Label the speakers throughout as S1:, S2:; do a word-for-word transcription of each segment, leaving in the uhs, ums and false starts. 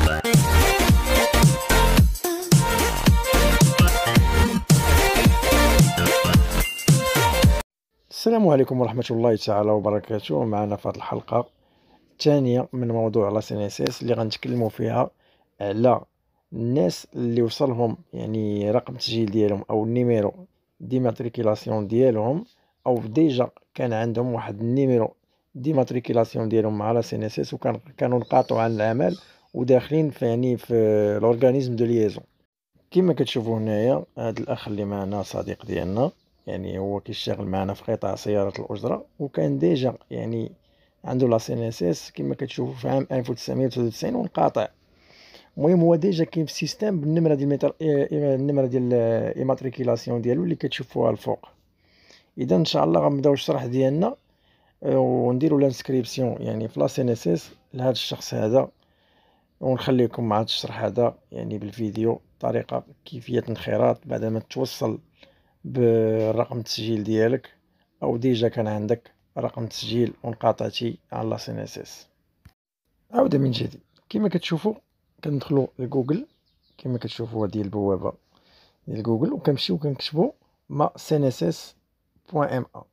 S1: السلام عليكم ورحمة الله تعالى وبركاته. معنا في هذه الحلقة الثانية من موضوع لا سي ان اس اس اللي غنتكلموا فيها على الناس اللي وصلهم يعني رقم التسجيل ديالهم او النيميرو ديماتريكيلاسيون ديالهم، او ديجا كان عندهم واحد النيميرو ديماتريكيلاسيون ديالهم مع لا سي ان اس اس وكان كانوا انقطعوا عن العمل وداخلين في يعني في الاورغانيزم دو ليزون. كما كتشوفوا هنايا هذا الاخ اللي معنا صديق ديالنا، يعني هو كيشتغل معنا في قطاع سيارة الأجرة وكان ديجا يعني عنده لا سي ان اس اس كما كتشوفوا في عام ألف وتسعمائة وثلاثة وتسعين وانقطع. المهم هو ديجا كاين في السيستم بالنمرة ديال المتر... النمرة ديال ايماتريكيلاسيون ديالو اللي كتشوفوها الفوق. اذا ان شاء الله غنبداو الشرح ديالنا ونديروا لانسكريبسيون يعني في لا سي ان اس اس لهذا الشخص هذا، ونخليكم مع هذا الشرح هذا يعني بالفيديو طريقة كيفية الانخراط بعد ما توصل بالرقم التسجيل ديالك او ديجا كان عندك رقم تسجيل وانقطعتي على لا سي ان اس اس. عودة من جديد. كما كتشوفوا كندخلوا لجوجل، كما كتشوفوا هذه البوابة ديال جوجل وكنمشيو كنكتبوا ما سي ان اس اس بوان ام ا.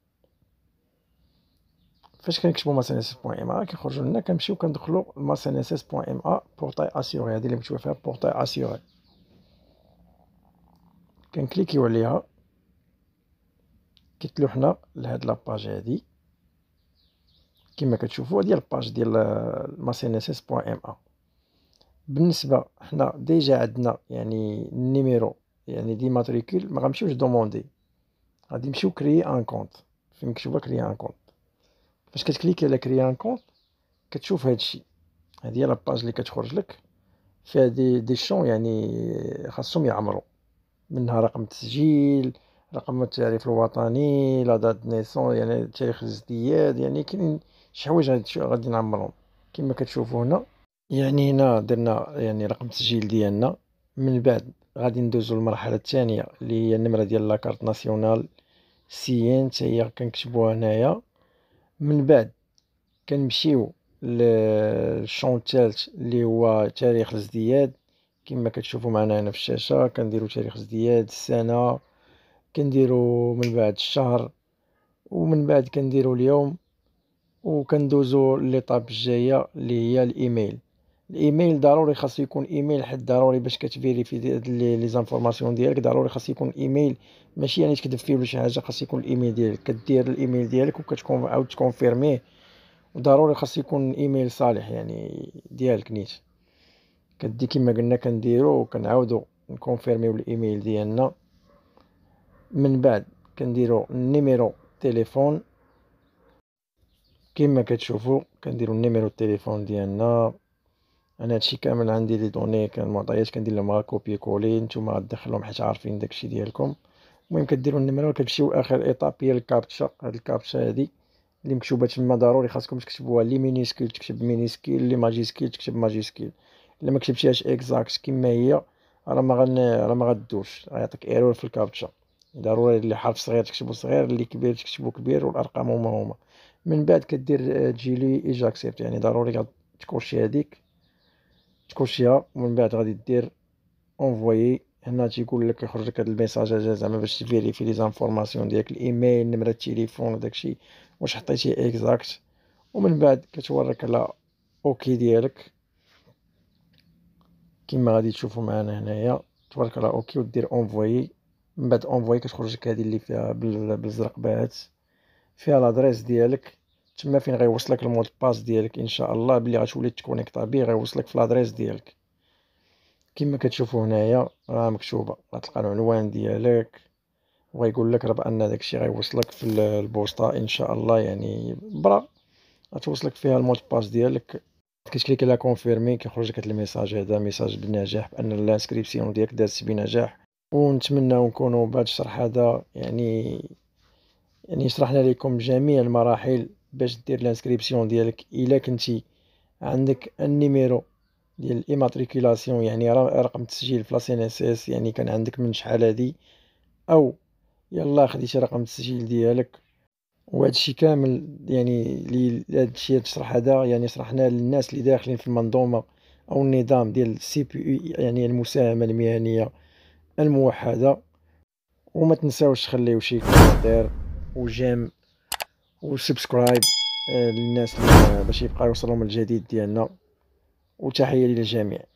S1: فاش كنكتبوا ما سي ان اس اس بوان ام ا كيخرجوا لنا، كنمشيو كندخلوا ما سي ان اس اس بوان ام ا بورتاي اسيوري، هذه اللي مكتوبه فيها بورتاي اسيوري. كنكليكيو عليها كيتلوحنا لهاد لاباج هادي. كما كتشوفوا هذه الباج ديال ما سي ان اس اس بوان ام ا. بالنسبه حنا ديجا عندنا يعني النيميرو يعني دي ماتريكول، ما غنمشيوش دوموندي، غادي نمشيو كريي ان كونط. فين مكتوبه كريي ان كونط، فاش كتكليكي على كريي ان كونط كتشوف هادشي. هذه هي لاباج اللي كتخرج لك فيها دي دي شون يعني خاصهم يعمروا، منها رقم التسجيل، رقم التعريف الوطني، لا دات نيسون يعني تاريخ الازدياد، يعني كاين شي حوايج غادي نعمرهم. كما كتشوفوا هنا يعني هنا درنا يعني رقم التسجيل ديالنا. من بعد غادي ندوزو للمرحله الثانيه اللي هي النمره ديال لاكارت ناسيونال سيين، حتى هي كنكتبوها هنايا. من بعد كنمشيو للشون الثالث اللي هو تاريخ الازدياد. كما كتشوفوا معنا هنا في الشاشه كنديروا تاريخ الازدياد، السنه، كنديروا من بعد الشهر، ومن بعد كنديروا اليوم، وكندوزو ليطاب الجايه اللي هي الايميل. الايميل ضروري خاصو يكون ايميل حد ضروري باش كتفيريفي هاد لي زانفورماسيون ديالك، ضروري خاص يكون ايميل، ماشي يعني تكذب فيه ولا شي حاجه، خاص يكون الايميل ديالك. كدير الايميل ديالك وكتكون عاود تكونفيرميه، وضروري خاص يكون ايميل صالح يعني ديالك نيت. كدي كما قلنا كنديرو وكنعاودو نكونفيرميو الايميل ديالنا. من بعد كنديرو النيميرو تليفون. كما كتشوفوا كنديروا النيميرو التليفون ديالنا. انا هادشي كامل عندي لي دوني كان معطيات كندير لهم كوبي كولي، نتوما غتدخلهم حيت عارفين داكشي ديالكم. المهم كديروا النيميرو كتمشيو اخر ايطاب هي الكابتشا. هاد الكابتشا هادي اللي مكتوبه تما ضروري خاصكم تكتبوها، لي مينيسكيل تكتب مينيسكيل، لي ماجيسكيل تكتب ماجيسكيل. الا ما كتبتيهاش اكزاكت كما هي راه ما غن راه ما غدوش، غيعطيك ايرور في الكابتشا. ضروري اللي حرف صغير تكتبو صغير، اللي كبير تكتبو كبير، والارقام هما هما. من بعد كدير تجيلي ايجا اكسبت، يعني ضروري تكوشي هذيك تكوشيها، ومن بعد غادي دير اونفويي. هنا تيقول لك يخرج لك هذا الميساج هذا زعما باش تفيريفي لي زانفورماسيون ديالك، الايميل، نمره التليفون، وداكشي واش حطيتيه اكزاكت. ومن بعد كتوريك على اوكي ديالك كما غادي تشوفوا معنا هنايا، توريك على اوكي ودير اونفويي. من بعد اونفويي كتخرج لك هذه اللي فيها بالزرق باهت، فيها لادريس ديالك تما فين غيوصلك المود باس ديالك. ان شاء الله بلي غتولي تكونيكطا بيه غيوصلك في لادريس ديالك. كما كتشوفوا هنايا راه مكتوبه، غتلقى العنوان ديالك وغيقول لك راه بان داكشي غيوصلك في البوسطه ان شاء الله، يعني برا غتوصلك فيها المود باس ديالك. كتكليك على كونفيرمي كيخرج لك هذا الميساج هذا، ميساج بالنجاح بان الانسكريبسيون ديالك دازت بنجاح. ونتمنى نكونوا بهذا الشرح هذا يعني يعني شرحنا لكم جميع المراحل باش دير الانسكريبسيون ديالك. الا كنتي عندك النيميرو ديال الايماتريكولاسيون يعني رقم التسجيل في لا سي ان اس اس، يعني كان عندك من شحال هادي، او يلا خديتي رقم التسجيل ديالك. وهذا الشيء كامل يعني لي هذا الشيء تشرح هذا يعني شرحناه للناس اللي داخلين في المنظومه او النظام ديال السي بي يو يعني المساهمه المهنيه الموحده. وما تنساوش تخليو شي كومنتير وجيم وسبسكرايب آه، للناس اللي باش يبقى يوصلهم الجديد ديالنا. وتحيه للجميع.